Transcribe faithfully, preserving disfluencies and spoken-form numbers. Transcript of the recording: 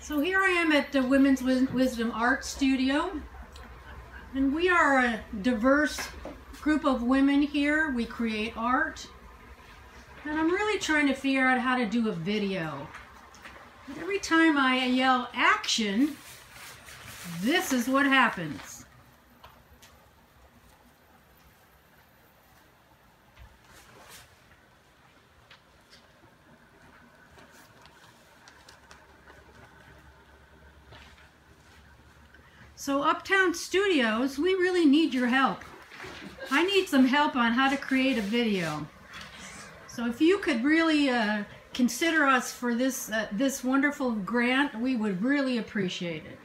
So here I am at the Women's Wisdom Art Studio, and we are a diverse group of women here. We create art, and I'm really trying to figure out how to do a video. But every time I yell action, this is what happens. So Uptown Studios, we really need your help. I need some help on how to create a video. So if you could really uh, consider us for this, uh, this wonderful grant, we would really appreciate it.